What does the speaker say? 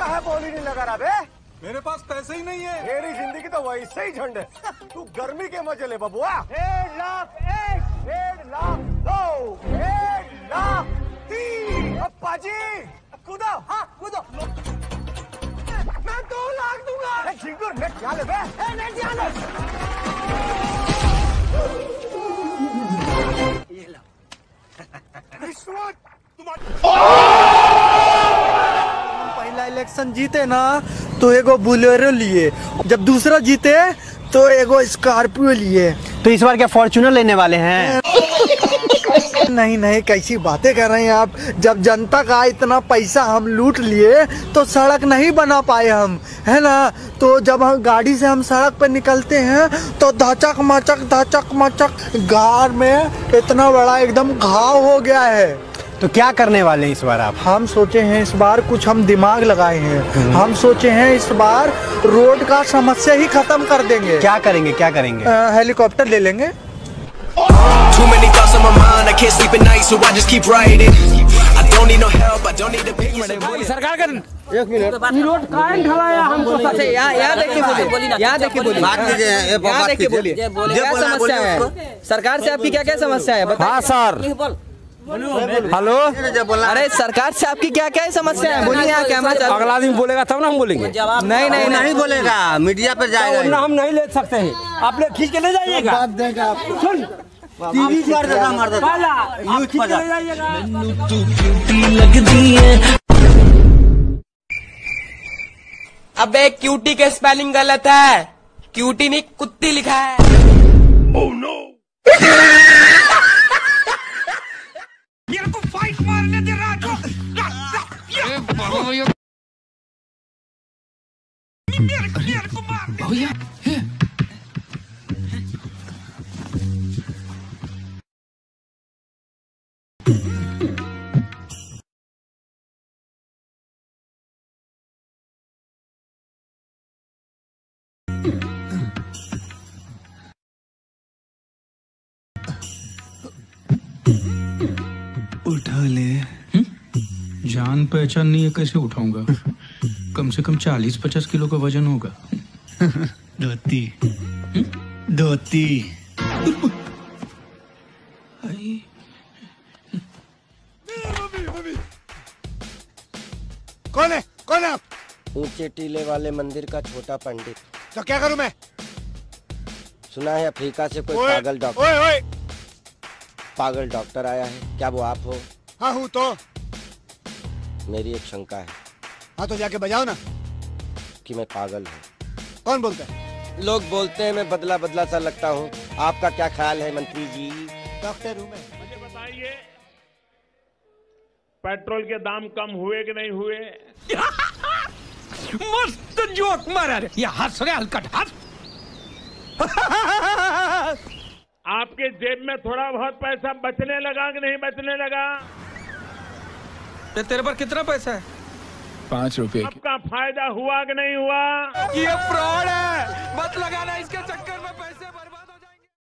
काहे बोली नहीं लगा रहा बे? मेरे पास पैसे ही नहीं है। मेरी जिंदगी तो वैसे ही झंड है। तू गर्मी के मजे ले बबुआ। 1.1 लाख 1, 1.5 लाख 2, 1 लाख 3। अप्पा जी कूदो, हाँ कूदो। मैं 2 लाख दूंगा। झिंगुर नेट क्या ले बे? नेट क्या ले? ये लो। पहला इलेक्शन जीते ना तो एगो बोलेरो लिए, जब दूसरा जीते तो एगो स्कॉर्पियो लिए। तो इस बार क्या फॉर्च्यूनर लेने वाले हैं? नहीं नहीं, कैसी बातें कर रहे हैं आप। जब जनता का इतना पैसा हम लूट लिए तो सड़क नहीं बना पाए हम, है ना। तो जब हम गाड़ी से हम सड़क पर निकलते हैं तो धचक मचक गार में इतना बड़ा एकदम घाव हो गया है। तो क्या करने वाले हैं इस बार आप? हम सोचे हैं इस बार कुछ हम दिमाग लगाए हैं। हम सोचे हैं इस बार रोड का समस्या ही खत्म कर देंगे। क्या करेंगे, क्या करेंगे? हेलीकॉप्टर ले लेंगे। Too many thoughts on my mind, I can't sleep at night, so I just keep writing. I don't need no help, I don't need opinions. सरकार का 1 मिनट ये रोड काहे ढलाया हमको? यहाँ देख के बोलिए, यहाँ देख के बोलिए, यहाँ देख के बोलिए, क्या समस्या है सरकार से? आपकी क्या क्या समस्या है? हाँ सर, हेलो। अरे सरकार से आपकी क्या क्या समस्या है? बोलिए, यहाँ कैमरा चल। अगला दिन बोलेगा तब ना हम बोलेंगे। नहीं बोलेगा, मीडिया पे जाएगा। हम नहीं ले सकते हैं, आप ले खींच के ले जाइएगा। सुन टीवी मार देगा, आप खींच के ले जाइएगा। अबे क्यूटी के स्पेलिंग गलत है, क्यूटी नहीं कुत्ती लिखा है। Oh no! फाइट मारने दे राजू। उठा ले। जान पहचान नहीं है, कैसे उठाऊंगा? कम से कम 40-50 किलो का वजन होगा। धोती धोती। कौन है? कौन है आप? ऊंचे टीले वाले मंदिर का छोटा पंडित। तो क्या करूं मैं? सुना है अफ्रीका से कोई पागल डॉक्टर आया है, क्या वो आप हो? हाँ हूँ। तो मेरी एक शंका है। हाँ तो जाके बजाओ ना कि मैं पागल हूँ। कौन बोलता है? लोग बोलते हैं मैं बदला बदला सा लगता हूँ, आपका क्या ख्याल है मंत्री जी? डॉक्टर हूँ मैं। मुझे बताइए, पेट्रोल के दाम कम हुए कि नहीं हुए? मस्त जोक मारा रे, ये हंस रहे हलकट हंस। आपके जेब में थोड़ा बहुत पैसा बचने लगा कि नहीं बचने लगा? तेरे पर कितना पैसा है? 5 रुपए। आपका फायदा हुआ कि नहीं हुआ? ये फ्रॉड है, मत लगाना इसके